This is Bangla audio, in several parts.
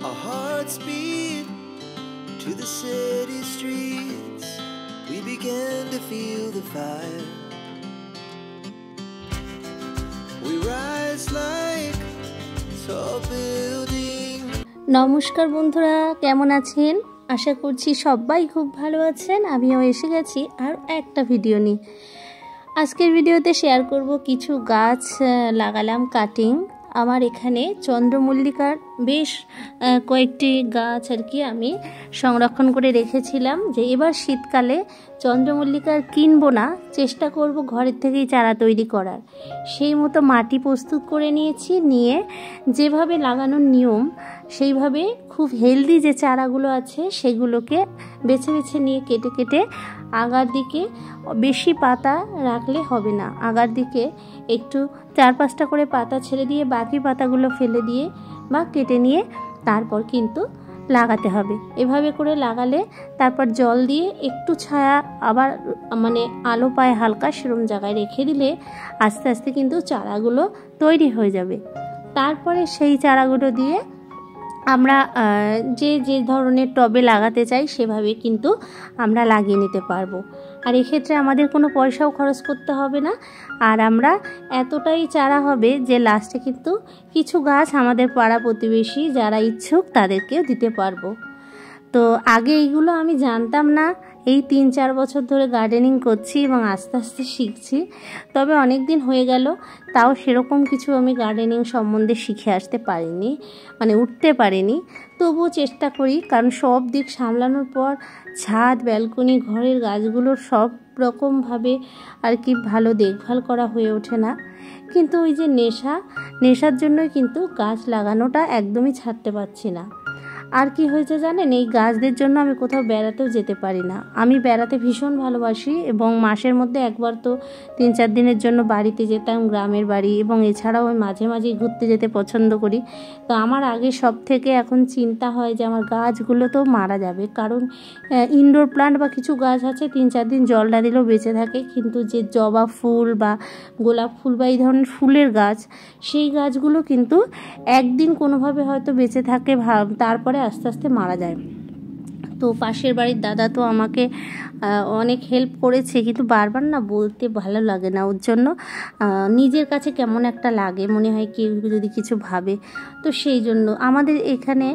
Our hearts beat to the city streets. We began to feel the fire. We rise like tall buildings. নমস্কার বন্ধুরা, কেমন আছেন? আশা করছি সবাই খুব ভালো আছেন। আমিও এসে গেছি আর একটা ভিডিও নিয়ে। আজকের ভিডিওতে শেয়ার করব কিছু গাছ লাগালাম কাটিং। আমার এখানে চন্দ্রমল্লিকার বেশ কয়েকটি গাছ আর কি আমি সংরক্ষণ করে রেখেছিলাম, যে এবার শীতকালে চন্দ্রমল্লিকার কিনবো না, চেষ্টা করব ঘরের থেকেই চারা তৈরি করার। সেই মতো মাটি প্রস্তুত করে নিয়েছি, নিয়ে যেভাবে লাগানোর নিয়ম সেইভাবে খুব হেলদি যে চারাগুলো আছে সেগুলোকে বেছে বেছে নিয়ে কেটে কেটে আগার দিকে বেশি পাতা রাখলে হবে না, আগার দিকে একটু 4-5টা করে পাতা ছেড়ে দিয়ে বাকি পাতাগুলো ফেলে দিয়ে বা কেটে নিয়ে তারপর কিন্তু লাগাতে হবে। এভাবে করে লাগালে তারপর জল দিয়ে একটু ছায়া আবার মানে আলো পায় হালকা সেরকম জায়গায় রেখে দিলে আস্তে আস্তে কিন্তু চারাগুলো তৈরি হয়ে যাবে। তারপরে সেই চারাগুলো দিয়ে আমরা যে যে ধরনের টবে লাগাতে চাই সেভাবে কিন্তু আমরা লাগিয়ে নিতে পারবো। আর এক্ষেত্রে আমাদের কোনো পয়সাও খরচ করতে হবে না। আর আমরা এতটাই চারা হবে যে লাস্টে কিন্তু কিছু গাছ আমাদের পাড়া প্রতিবেশী যারা ইচ্ছুক তাদেরকেও দিতে পারবো। তো আগে এইগুলো আমি জানতাম না, এই 3-4 বছর ধরে গার্ডেনিং করছি এবং আস্তে আস্তে শিখছি। তবে অনেক দিন হয়ে গেল, তাও সেরকম কিছু আমি গার্ডেনিং সম্বন্ধে শিখে আসতে পারিনি, মানে উঠতে পারিনি। তবুও চেষ্টা করি, কারণ সব দিক সামলানোর পর ছাদ, ব্যালকনি, ঘরের গাছগুলোর সব রকমভাবে আর কি ভালো দেখভাল করা হয়ে ওঠে না। কিন্তু ওই যে নেশার জন্যই কিন্তু গাছ লাগানোটা একদমই ছাড়তে পারছি না। আর কি হয়েছে জানেন, এই গাছদের জন্য আমি কোথাও বেড়াতেও যেতে পারি না। আমি বেড়াতে ভীষণ ভালোবাসি এবং মাসের মধ্যে একবার তো 3-4 দিনের জন্য বাড়িতে যেতাম, গ্রামের বাড়ি, এবং এছাড়াও আমি মাঝে মাঝে ঘুরতে যেতে পছন্দ করি। তো আমার আগে সব থেকে এখন চিন্তা হয় যে আমার গাছগুলো তো মারা যাবে, কারণ ইনডোর প্লান্ট বা কিছু গাছ আছে 3-4 দিন জল না দিলেও বেঁচে থাকে, কিন্তু যে জবা ফুল বা গোলাপ ফুল বা এই ধরনের ফুলের গাছ, সেই গাছগুলো কিন্তু একদিন কোনোভাবে হয়তো বেঁচে থাকে, তারপরে আস্তে আস্তে মারা যায়। তো পাশের বাড়ির দাদা তো আমাকে অনেক হেল্প করেছে, কিন্তু বারবার না বলতে ভালো লাগে না, ওর জন্য নিজের কাছে কেমন একটা লাগে, মনে হয় কেউ যদি কিছু ভাবে। তো সেই জন্য আমাদের এখানে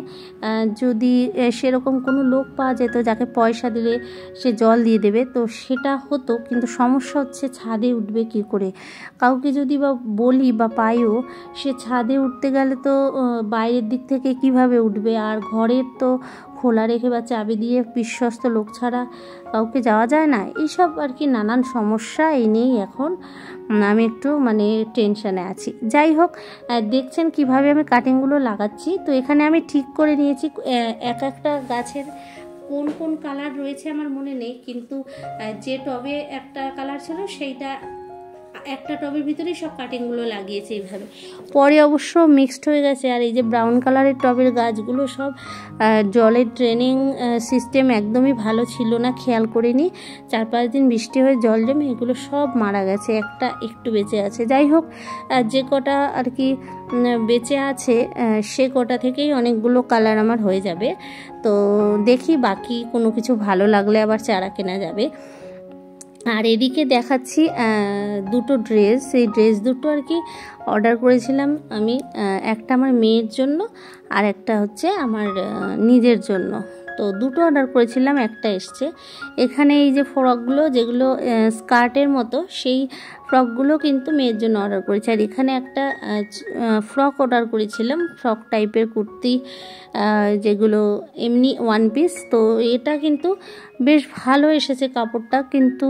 যদি সেরকম কোনো লোক পাওয়া যেত যাকে পয়সা দিলে সে জল দিয়ে দেবে, তো সেটা হতো। কিন্তু সমস্যা হচ্ছে ছাদে উঠবে কী করে, কাউকে যদি বা বলি বা পাইও, সে ছাদে উঠতে গেলে তো বাইরের দিক থেকে কিভাবে উঠবে, আর ঘরের তো খোলা রেখে বা চাবি দিয়ে বিশ্বস্ত লোক ছাড়া কাউকে যাওয়া যায় না। এইসব আর কি নানান সমস্যা, এই নিয়েই এখন আমি একটু মানে টেনশানে আছি। যাই হোক, দেখছেন কিভাবে আমি কাটিংগুলো লাগাচ্ছি। তো এখানে আমি ঠিক করে নিয়েছি এক একটা গাছের কোন কোন কালার রয়েছে আমার মনে নেই, কিন্তু যে টবে একটা কালার ছিল সেইটা একটা টবের ভিতরেই সব কাটিংগুলো লাগিয়েছে এইভাবে। পরে অবশ্য মিক্সড হয়ে গেছে। আর এই যে ব্রাউন কালারের টবের গাছগুলো সব জলের ড্রেনিং সিস্টেম একদমই ভালো ছিল না, খেয়াল করিনি। 4-5 দিন বৃষ্টি হয়ে জল জমে এগুলো সব মারা গেছে, একটা একটু বেঁচে আছে। যাই হোক, যে কটা আর কি বেঁচে আছে সে কটা থেকেই অনেকগুলো কালার আমার হয়ে যাবে। তো দেখি বাকি কোনো কিছু ভালো লাগলে আবার চারা কেনা যাবে। আর এদিকে দেখাচ্ছি দুটো ড্রেস, সেই ড্রেস দুটো আর কি অর্ডার করেছিলাম আমি, একটা আমার মেয়ের জন্য আর একটা হচ্ছে আমার নিজের জন্য। তো দুটো অর্ডার করেছিলাম, একটা এসছে। এখানে এই যে ফ্রকগুলো যেগুলো স্কার্টের মতো, সেই ফ্রকগুলো কিন্তু মেয়ের জন্য অর্ডার করেছি। আর এখানে একটা ফ্রক অর্ডার করেছিলাম, ফ্রক টাইপের কুর্তি, যেগুলো এমনি ওয়ান পিস। তো এটা কিন্তু বেশ ভালো এসেছে কাপড়টা, কিন্তু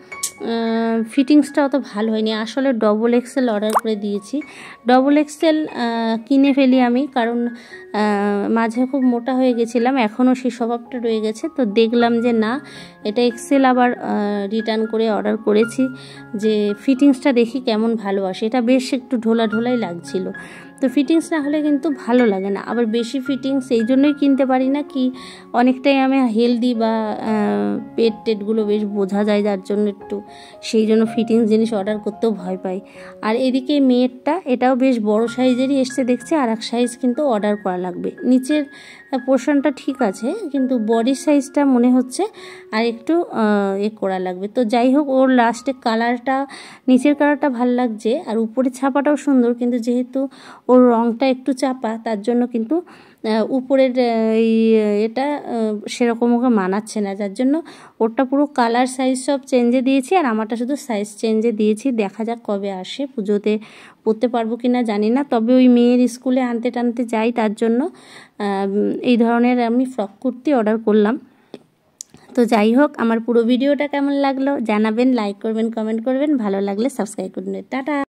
ফিটিংসটা অত ভালো হয়নি। আসলে XXL অর্ডার করে দিয়েছি। XXL কিনে ফেলি আমি, কারণ মাঝে খুব মোটা হয়ে গেছিলাম, এখনও সেই স্বভাবটা রয়ে গেছে। তো দেখলাম যে না, এটা XL আবার রিটার্ন করে অর্ডার করেছি, যে ফিটিংসটা দেখি কেমন ভালো আসে। এটা বেশ একটু ঢোলা ঢোলাই লাগছিল। তো তো ফিটিংস না হলে কিন্তু ভালো লাগে না। আবার বেশি ফিটিংস এই জন্যই কিনতে পারি না, কি অনেকটাই আমি হেলদি বা পেট টেটগুলো বেশ বোঝা যায়, যার জন্য একটু সেই জন্য ফিটিংস জিনিস অর্ডার করতেও ভয় পাই। আর এদিকে মেয়েরটা এটাও বেশ বড় সাইজেরই এসছে দেখছি, আর এক সাইজ কিন্তু অর্ডার করা লাগবে। নিচের পোর্শনটা ঠিক আছে, কিন্তু বডির সাইজটা মনে হচ্ছে আর একটু করা লাগবে। তো যাই হোক, ওর লাস্টে কালারটা, নিচের কালারটা ভালো লাগছে আর উপরের ছাপাটাও সুন্দর, কিন্তু যেহেতু ওর রঙটা একটু চাপা তার জন্য কিন্তু উপরের এটা সেরকম ওকে মানাচ্ছে না, যার জন্য ওরটা পুরো কালার সাইজ সব চেঞ্জে দিয়েছি আর আমারটা শুধু সাইজ চেঞ্জে দিয়েছি। দেখা যাক কবে আসে, পুজোতে পরতে পারবো কি না জানি না, তবে ওই মেয়ের স্কুলে আনতে টানতে যাই, তার জন্য এই ধরনের আমি ফ্রক কুর্তি অর্ডার করলাম। তো যাই হোক, আমার পুরো ভিডিওটা কেমন লাগলো জানাবেন, লাইক করবেন, কমেন্ট করবেন, ভালো লাগলে সাবস্ক্রাইব করবেন। টাটা।